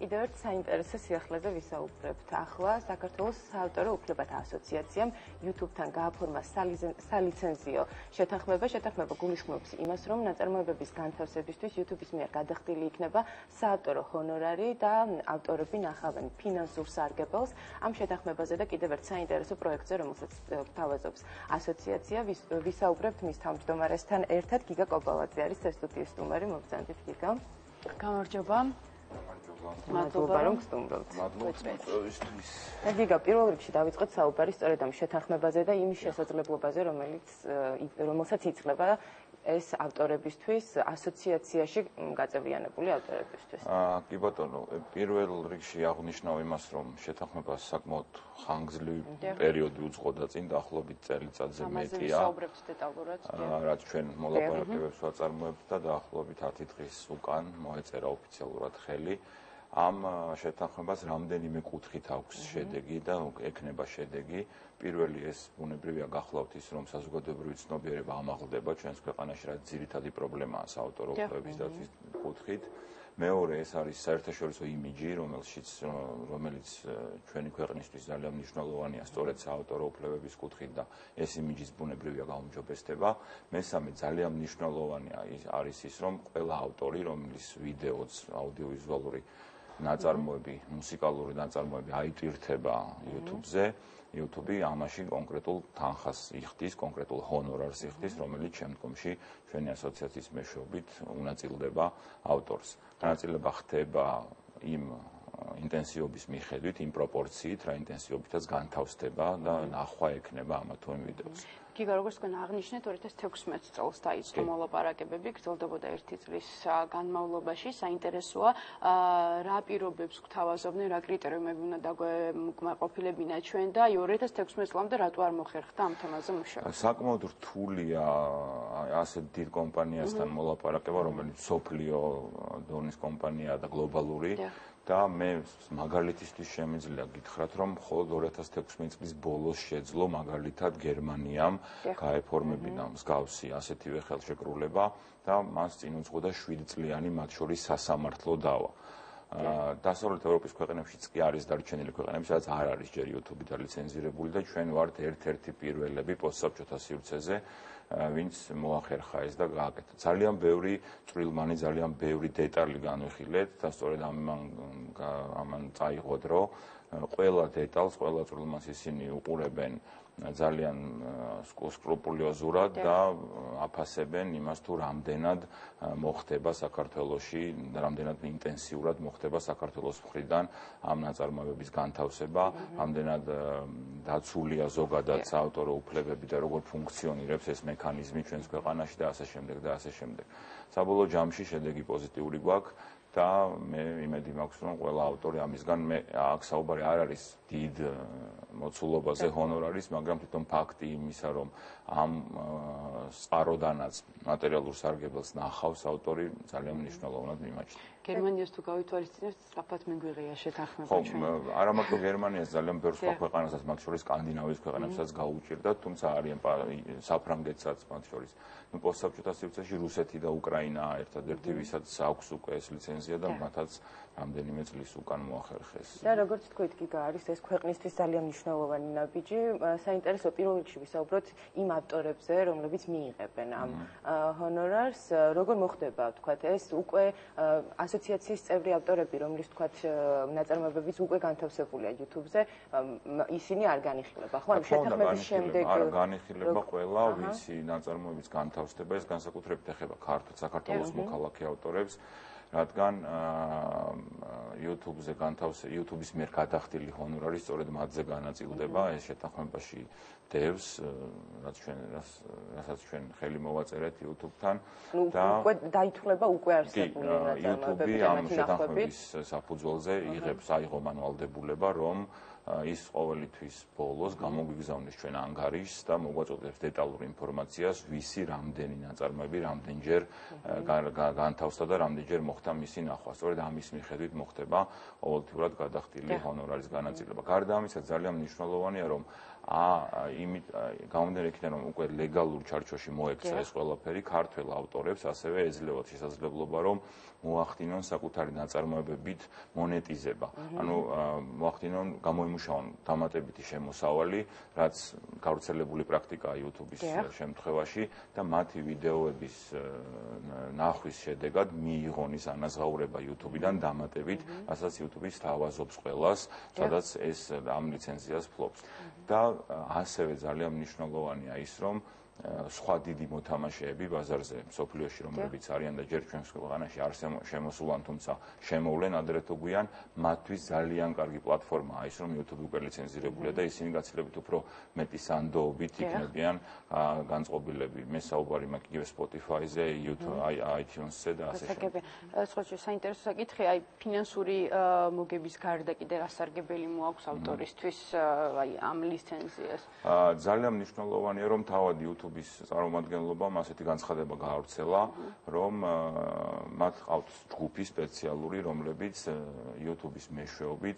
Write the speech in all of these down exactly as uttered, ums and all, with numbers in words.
კიდევ ერთ საინტერესო სიახლეზე ვისაუბრებთ. ახლა საქართველოს საავტორო უფლებათა ასოციაციამ YouTube-თან გააფორმა სალიცენზიო შეთანხმება. შეთანხმება გულისხმობს იმას, რომ ნაწარმოებების განთავსებისთვის YouTube-ის მიერ გადახდილი იქნება საავტორო ჰონორარი და ავტორები ნახავენ ფინანსურ სარგებელს. ამ შეთანხმებაზე და კიდევ ერთ საინტერესო პროექტზე, რომელსაც გვთავაზობს ასოციაცია, ვისაუბრებთ მის თავმჯდომარესთან ერთად. გიგა კობალაძე არის სტუდიის სტუმარი. მოგზავნით გიგა. გამარჯობა. მადლობა რომ გსტუმრობთ. მადლობისთვის. გიგა, პირველ რიგში დავიწყოთ საუბარი სწორედ ამ შეთანხმებაზე და იმის შესაძლებლობაზე, რომელიც რომელსაც იძლევა ეს ავტორებისთვის ასოციაციაში გაწევრიანებული ავტორებისთვის. აა კი ბატონო, პირველ რიგში აღნიშნავ იმას, რომ შეთანხმება საკმაოდ ხანგრძლივი პერიოდი უძღოდა წინ, დაახლოებით წელიწადზე მეტია. ვისაუბრებთ დეტალურად. რაც ჩვენ მოლაპარაკებებს ვაწარმოებთ და დაახლოებით ათი დღის უკან მოეწერა ოფიციალურად ხელი. ამ შეთანხმებას რამდენიმე კუთხით აქვს შედეგი და ექნება შედეგი. პირველი ეს ბუნებრივია გახლავთ ის, რომ საზოგადოებრივი ცნობიერება ამაღლდება ჩვენს ქვეყანაში, რაც ძირითადი პრობლემაა საავტორო უფლებების დაცვის კუთხით. მეორე ეს არის საერთაშორისო იმიჯი, რომელშიც რომელიც ჩვენი ქვეყნისთვის ძალიან მნიშვნელოვანია სწორედ საავტორო უფლებების კუთხით და ეს იმიჯის ბუნებრივია გაუმჯობესდება. მესამე ძალიან მნიშვნელოვანი არის ის, რომ ყველა ავტორი, რომლის ვიდეოც, აუდიოვიზუალური ნაწარმოები, მუსიკალური ნაწარმოები აიტვირთება YouTube-ზე, YouTube ამაში კონკრეტულ თანხას იხდის, კონკრეტულ ჰონორარს იხდის, რომელიც შემდგომში ჩვენი ასოციაციის მეშვეობით უნაწილდება ავტორს. განაწილება ხდება იმ ინტენსივობის მიხედვით, იმ პროპორციით, რა ინტენსივობითაც განთავსდება და ნახვა ექნება ამა თუ იმ ვიდეოს. გიგა, როგორც თქვენ აღნიშნეთ, ორი ათას თექვსმეტ წელს დაიწყო მოლაპარაკებები, გრძელდებოდა ერთი წლის განმავლობაში. საინტერესოა, რა პირობებს გვთავაზობდნენ, რა კრიტერიუმები უნდა დაგვეკმაყოფილებინა ჩვენ და ორი ათას თექვსმეტ წლამდე რატო არ მოხერხდა ამ თემაზე მუშაობა? საკმაოდ რთულია ასეთ დიდ კომპანიასთან მოლაპარაკება, რომელიც სოფლიო დონის კომპანიაა და გლობალური. და მე მაგალითისთვის შემიძლია გითხრათ, რომ მხოლოდ ორი ათას თექვსმეტ წლის ბოლოს შეძლო მაგალითად გერმანიამ გაეფორმებინა მსგავსი ასეთივე ხელშეკრულება და მას წინ უძღოდა შვიდწლიანი მათ შორის სასამართლო დავა. დასავლეთ ევროპის ქვეყნებშიც კი არის დარჩენილი ქვეყნები, სადაც არ არის ჯერ YouTube დალიცენზირებული და ჩვენ ვართ ერთ-ერთი პირველები პოსტსაბჭოთა სივრცეზე, ვინც მოახერხა ეს და გააკეთა. ძალიან ბევრი წვრილმანი, ძალიან ბევრი დეტალი განვიხილეთ და სწორედ ამან ამან წაიღო დრო. ყველა დეტალს, ყველა წვრილმანს ისინი უყურებენ ძალიან სკრუპულოზურად და აფასებენ იმას, თუ რამდენად მოხდება საქართველოში, რამდენად ინტენსიურად მოხდება საქართველოს მხრიდან ამ ნაწარმოებების განთავსება, რამდენად დაცულია ზოგადად საავტორო უფლებები და როგორ ფუნქციონირებს ეს მექანიზმი ჩვენს ქვეყანაში და ასე შემდეგ და ასე შემდეგ. საბოლოო ჯამში შედეგი პოზიტიური გვაქვს და მე იმედი მაქვს, რომ ყველა ავტორი ამისგან მე აქ საუბარი არ არის დიდ მოცულობაზე ჰონორარის, მაგრამ თვითონ ფაქტი იმისა, რომ ამ წყაროდანაც მატერიალურ სარგებელს ნახავს ავტორი, ძალიან მნიშვნელოვნად მიმაჩნია. გერმანიას თუ გავითვალისწინებთ, სწრაფად მიგვიღია შეთანხმება ჩვენ. ხო, არა მარტო გერმანიას, ძალიან ბევრ სხვა ქვეყანასაც, მათ შორის სკანდინავიის ქვეყნებსაც გაუჭირდა, თუმცა არიან საფრანგეთსაც მათ შორის. ნუ პოსტსაბჭოთა სივრცეში რუსეთი და უკრაინა ერთადერთი, ვისაც აქვს უკვე ეს ლიცენზია და მათაც რამდენიმე წლის უკან მოახერხეს. და როგორც თქვით, გიგა, არის ეს ქვეყნისთვის ძალიან მნიშვნელოვანი ნაბიჯი. საინტერესო პირველ რიგში ვისაუბროთ იმ ავტორებზე, რომლებიც მიიღებენ ამ ჰონორარს. როგორ მოხდება, თქვათ, ეს უკვე ასოციაციის წევრი ავტორები, რომლის თქვათ ნაწარმოებებიც უკვე განთავსებულია YouTube-ზე, ისინი არ განიხილება, ხო? ამ შეთანხმების შემდეგ არ განიხილება ყველა, ვისი ნაწარმოებიც განთავსდება, ეს განსაკუთრებით ეხება ქართულ საქართველოს მოქალაქე ავტორებს. რადგან YouTube-ზე განთავსე YouTube-ის მიერ გადახდილი ჰონორარი სწორედ მათზე განაწილდება, ეს შეთანხმებაში დევს, რაც ჩვენ რასაც ჩვენ ხელი მოვაწერეთ YouTube-თან და უკვე დაითვლება უკვე არსებული ნაწარმოებები ამ შეთანხმების საფუძველზე იღებს აიღო მანვალდებულება, რომ ის ყოველთვის ბოლოს გამოგვიგზავნის ჩვენ ანგარიშს და მოგვაწოდებს დეტალურ ინფორმაციას, ვისი რამდენი ნაწარმოები რამდენჯერ განთავსდა და რამდენჯერ მოხდა მისი ნახვა. სწორედ ამის მიხედვით მოხდება ყოველთვიურად გადახდილი ჰონორარის განაწილება. გარდა ამისა, ძალიან მნიშვნელოვანია, რომ ა იმით გამომდინარე იქიდან, რომ უკვე ლეგალურ ჩარჩოში მოექცა ეს ყველაფერი, ქართველ ავტორებს ასევე ეძლევათ შესაძლებლობა, რომ მოახდინონ საკუთარი ნაწარმოებებით მონეტიზება. ანუ მოახდინონ, გამოიმუშაონ დამატებითი შემოსავალი, რაც გავრცელებული პრაქტიკაა YouTube-ის შემთხვევაში და მათი ვიდეოების ნახვის შედეგად მიიღონ ის ანაზღაურება YouTube-დან დამატებით, რასაც YouTube-ის თავაზობს ყველას, სადაც ეს ამ ლიცენზიას ფლობს. და ასევე ძალიან მნიშვნელოვანია ის, რომ სხვა დიდი მოთამაშეები ბაზარზე მსოფლიოში, რომლებიც არიან და ჯერ ჩვენს ქვეყანაში არ შემოსულან, თუმცა შემოვლენ ადრე თუ გვიან, მათთვის ძალიან კარგი პლატფორმაა ის, რომ YouTube უკვე ლიცენზირებულია და ისინი გაცილებით უფრო მეტი სანდოობით იქნებიან განწყობილები. მე საუბარი მაქვს იგივე Spotify-ზე, YouTube, iTunes-ზე და ასე შემდეგ. სხვა საინტერესო საკითხი, აი ფინანსური მოგების გარდა კიდე რა სარგებელი მოაქვს ავტორისთვის აი ამ ლიცენზიას? ძალიან მნიშვნელოვანია, რომ თავად YouTube-ის წარმომადგენლობამ ასეთი განცხადება გაავრცელა, რომ მათ ყავთ ჯგუფი სპეციალური, რომლებიც YouTube-ის მეშვეობით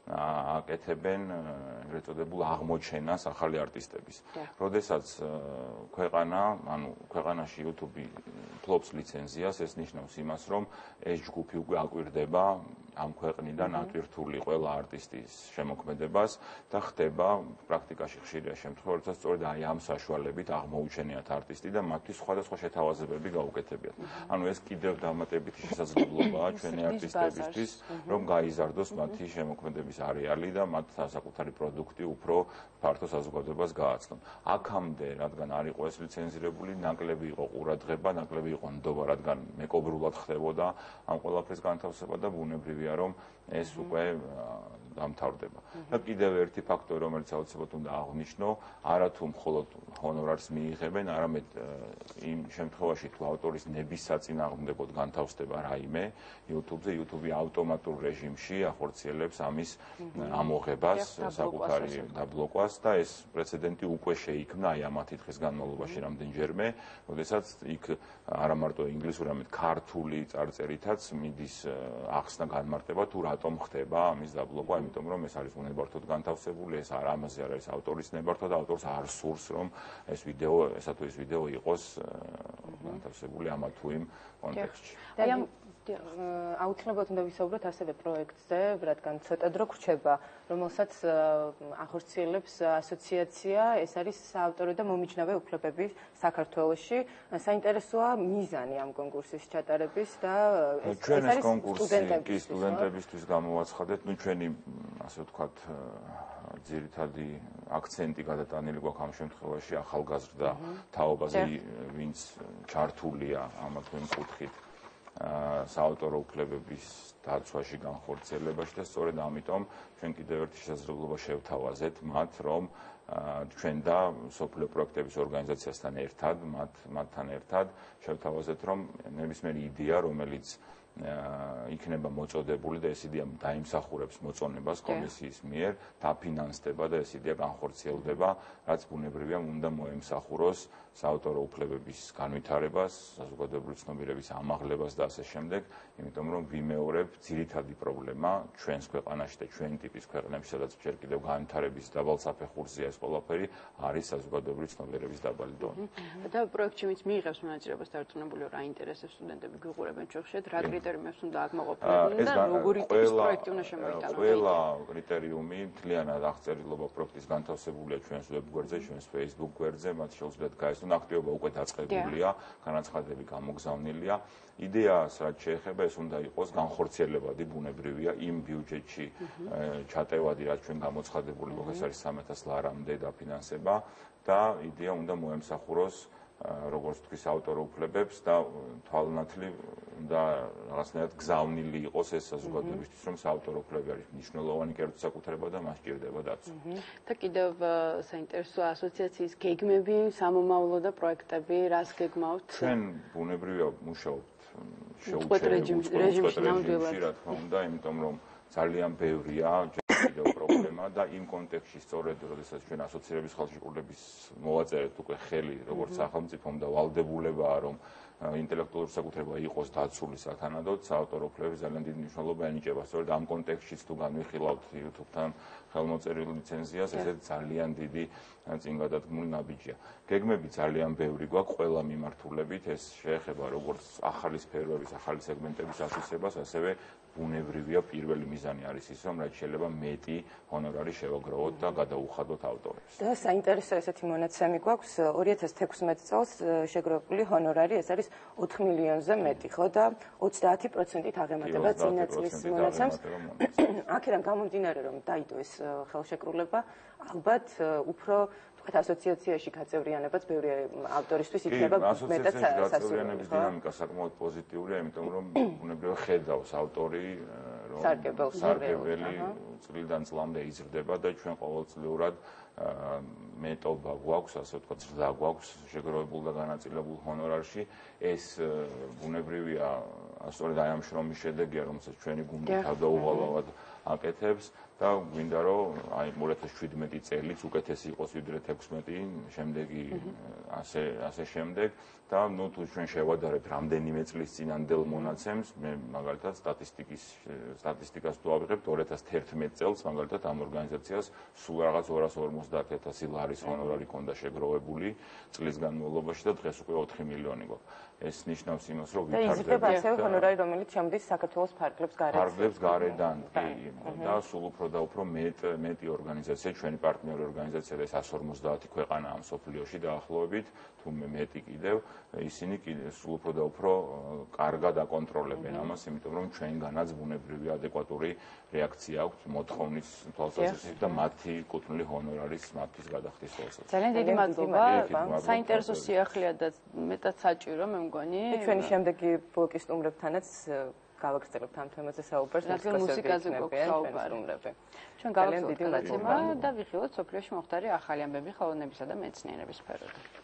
აკეთებენ ეგრეთ წოდებულ აღმოჩენას ახალი არტისტების. როდესაც ქვეყანა, ანუ ქვეყანაში YouTube ფლობს ლიცენზიას, ეს ნიშნავს იმას, რომ ეს ჯგუფი უკვე აკვირდება ამ ქვეყნიდან ატვირთული ყველა არტისტის შემოქმედებას და ხდება პრაქტიკაში ხშირია შემთხვევა, როდესაც სწორედ აი ამ საშუალებით აღმოუჩენიათ არტისტი და მათთვის სხვადასხვა შეთავაზებები გაუკეთებიათ. ანუ ეს კიდევ დამატებითი შესაძლებლობაა ჩვენი არტისტებისთვის, რომ გაიზარდოს მათი შემოქმედების არეალი და მათ საკუთარი პროდუქტი უფრო ფართო საზოგადოებას გააცნონ. აქამდე, რადგან არ იყო ეს ლიცენზირებული, ნაკლები იყო ყურადღება, ნაკლები იყო ნდობა, რადგან მეკობრულად ხდებოდა ამ ყველაფრის განთავსება და ბუნებრივია, რომ ეს უკვე დამთავრდება. და კიდევ ერთი ფაქტორი, რომელიც აუცილებლად უნდა აღვნიშნო, არა თუ მხოლოდ ჰონორარს მიიღებენ, არამედ იმ შემთხვევაში თუ ავტორის ნების საწინააღმდეგოდ განთავსდება რაიმე YouTube-ზე, YouTube ავტომატურ რეჟიმში ახორციელებს ამის ამოღებას, საკუთარი დაბლოკვას და ეს პრეცედენტი უკვე შეიქმნა აი ამათი დღის განმავლობაში რამდენჯერმე, როდესაც იქ არა მარტო ინგლისური, არამედ ქართული წარწერითაც მიდის ახსნა განმარტება თუ რატომ ხდება ამის დაბლოკვა, იმიტომ რომ ეს არის უნებართოდ განთავსებული, ეს არ ამაზე არ არის ავტორის ნებართვა და ავტორს არ სურს, რომ ეს ვიდეო, ესა თუ ის ვიდეო იყოს განთავსებული ამა თუ იმ კონტექსტში. აი ამ აუცილებლად უნდა ვისაუბროთ ასევე პროექტზე, რადგან ცოტა დრო გრჩება, რომელსაც ახორციელებს ასოციაცია, ეს არის საავტორო და მომიჯნავე უფლებები საქართველოში. საინტერესოა მიზანი ამ კონკურსის ჩატარების და ეს არის სტუდენტები, სტუდენტებისთვის გამოვაცხადეთ, ну ჩვენი ასე ვთქვათ ძირითადი აქცენტი გადატანილი გვაქვს ამ შემთხვევაში ახალგაზრდა თაობაზე, ვინც ჩართულია ამ თუ იმ კუთხით საავტორო უფლებების დაცვაში, განხორციელებაში და სწორედ ამიტომ ჩვენ კიდევ ერთი შესაძლებლობა შევთავაზეთ მათ, რომ ჩვენ და სოფლიო პროექტების ორგანიზაციასთან ერთად, მათ მათთან ერთად შევთავაზეთ, რომ ნებისმიერი იდეა, რომელიც იქნება მოწოდებული და ეს იდეა დაიმსახურებს მოწონებას კომისიის მიერ, დაფინანსდება და ეს იდეა განხორციელდება, რაც ბუნებრივია უნდა მოემსახუროს საავტორო უფლებების განვითარებას, საზოგადოებრივი ცნობიერების ამაღლებას და ასე შემდეგ, იმიტომ რომ ვიმეორებ ძირითადი პრობლემა ჩვენს ქვეყანაში და ჩვენ ტიპის ქვეყნებში, სადაც ჯერ კიდევ განვითარების დაბალ საფეხურზეა ეს ყველაფერი, არის საზოგადოებრივი ცნობიერების დაბალი დონე. და პროექტში ვინც მიიღებს მონაწილეობას დარწმუნებული რა ინტერესებს სტუდენტები გვიყურებენ ჩვენში, რა კრიტერიუმებს უნდა აღმოყოფილონ და როგორი ტიპის პროექტი უნდა შემოიტანონ? ყველა კრიტერიუმი მთლიანად აღწერილობა პროექტის განთავსებულია ჩვენს ვებგვერდზე, ჩვენს Facebook გვერდზე, მათ შეუძლიათ გაიცნონ, აქტივობა უკვე დაწყებულია, განაცხადები გამოგზავნილია. იდეას რაც შეეხება, ეს უნდა იყოს განხორციელებადი, ბუნებრივია იმ ბიუჯეტში ჩატევადი, რაც ჩვენ გამოცხადებული გვაქვს, ეს არის სამი ათას ლარამდე დაფინანსება და იდეა უნდა მოემსახუროს როგორც თქვის ავტორო უფლებებს და თვალნათლივ და რაღაცნაირად გზავნილი იყოს ეს საზოგადოებისთვის, რომ საავტორო უფლებები არის მნიშვნელოვანი კერძო საკუთრება და მას ჭირდება დაცვა. და კიდევ საინტერესო ასოციაციის გეგმები, სამომავლო და პროექტები, რას გეგმავთ? ჩვენ ბუნებრივია მუშაობთ შეუჩერებულ რეჟიმში, რა თქმა უნდა, იმიტომ რომ ძალიან ბევრია კიდევ პრობლემა და იმ კონტექსტში სწორედ როდესაც ჩვენ ასოცირების ხელშეკრულების მოვაწერეთ უკვე ხელი როგორც სახელმწიფომ და ვალდებულებაა რომ ინტელექტუალური საკუთრება იყოს დაცული სათანადოდ, საავტორო უფლებების ძალიან დიდი მნიშვნელობა ენიჭება. სწორედ ამ კონტექსტშიც თუ განვიხილავთ YouTube-თან ხელმოწერილ ლიცენზიას, ესეც ძალიან დიდი წინგადადგმული ნაბიჯია. გეგმები ძალიან ბევრი გვაქვს ყველა მიმართულებით, ეს შეეხება როგორც ახალი სფეროების, ახალი სეგმენტების ასვისებას, ასევე ბუნებრივია პირველი მიზანი არის ის, რომ რაც შეიძლება მეტი ჰონორარი შევაგროვოთ და გადაუხადოთ ავტორებს. და საინტერესო ესეთი მონაცემი გვაქვს, ორი ათას თექვსმეტ წელს შეგროვებული ჰონორარი, ეს არის ოთხ მილიონზე მეტი, ხო და ოცდაათი პროცენტით აღემატება წინა წლის მონაცემს. აქედან გამომდინარე, რომ დაიდო ეს ხელშეკრულება, ალბათ უფრო თქვათ ასოციაციაში გაწევრიანებაც ბევრი ავტორისთვის იქნება მეტად სასურველი. გაწევრიანების დინამიკა საკმაოდ პოზიტიურია, იმიტომ რომ ბუნებრივად ხედავს ავტორი რომ სარგებელი წლიდან წლამდე იზრდება და ჩვენ ყოველწლიურად მეტობა გვაქვს, ასე ვთქვათ, ზრდა გვაქვს შეგროვებულ და განაწილებულ ჰონორარში. ეს ბუნებრივია, სწორედ აი ამ შრომის შედეგია, რომელსაც ჩვენი გუნდი თავდაუღალავად აკეთებს და გვინდა რომ აი ორი ათას შვიდმეტი წელიც უკეთესი იყოს ვიდრე თექვსმეტი, შემდეგი ასე ასე შემდეგ და ნუ თუ ჩვენ შევადარებთ რამდენიმე წლის წინანდელ მონაცემს, მე მაგალითად სტატისტიკის სტატისტიკას თუ ავიღებთ ორი ათას თერთმეტ წელს, მაგალითად ამ ორგანიზაციას სულ რაღაც ორას ორმოცდაათი ათასი ლარის ჰონორარი ჰქონდა შეგროვებული წლის განმავლობაში და დღეს უკვე ოთხი მილიონი გვაქვს. ეს ნიშნავს იმას, რომ ვითარდება. და იზრდება ასევე ჰონორარი, რომელიც შემდის საქართველოს ფარგლებს გარეთ. ფარგლებს გარედან, კი. და სულ უფრო და უფრო მეტ მეტი ორგანიზაცია, ჩვენი პარტნიორი ორგანიზაცია და ეს ას ორმოცდაათი ქვეყანაა მსოფლიოში დაახლოებით, თუ მეტი კიდევ, ისინი სულ უფრო და უფრო კარგად აკონტროლებენ ამას, იმიტომ რომ ჩვენგანაც ბუნებრივი ადეკვატური რეაქცია აქვს მოთხოვნის თვალსაზრისით და მათი კუთვნილი ჰონორარის მათთვის გადახდის თვალსაზრისით. ძალიან დიდი მადლობა. საინტერესო სიახლეა და მეტად საჭირო მე მგონი. ჩვენი შემდეგი ბლოკის სტუმრებთანაც გავაგრძელებთ ამ თემაზე საუბარს, რადგან მუსიკაზე გვაქვს საუბარი. ჩვენ გავაგრძელებთ გადაცემა და ვიხილოთ სოფლიოში მოხდარი ახალი ამბები ხელოვნებისა და მეცნიერების სფეროდან.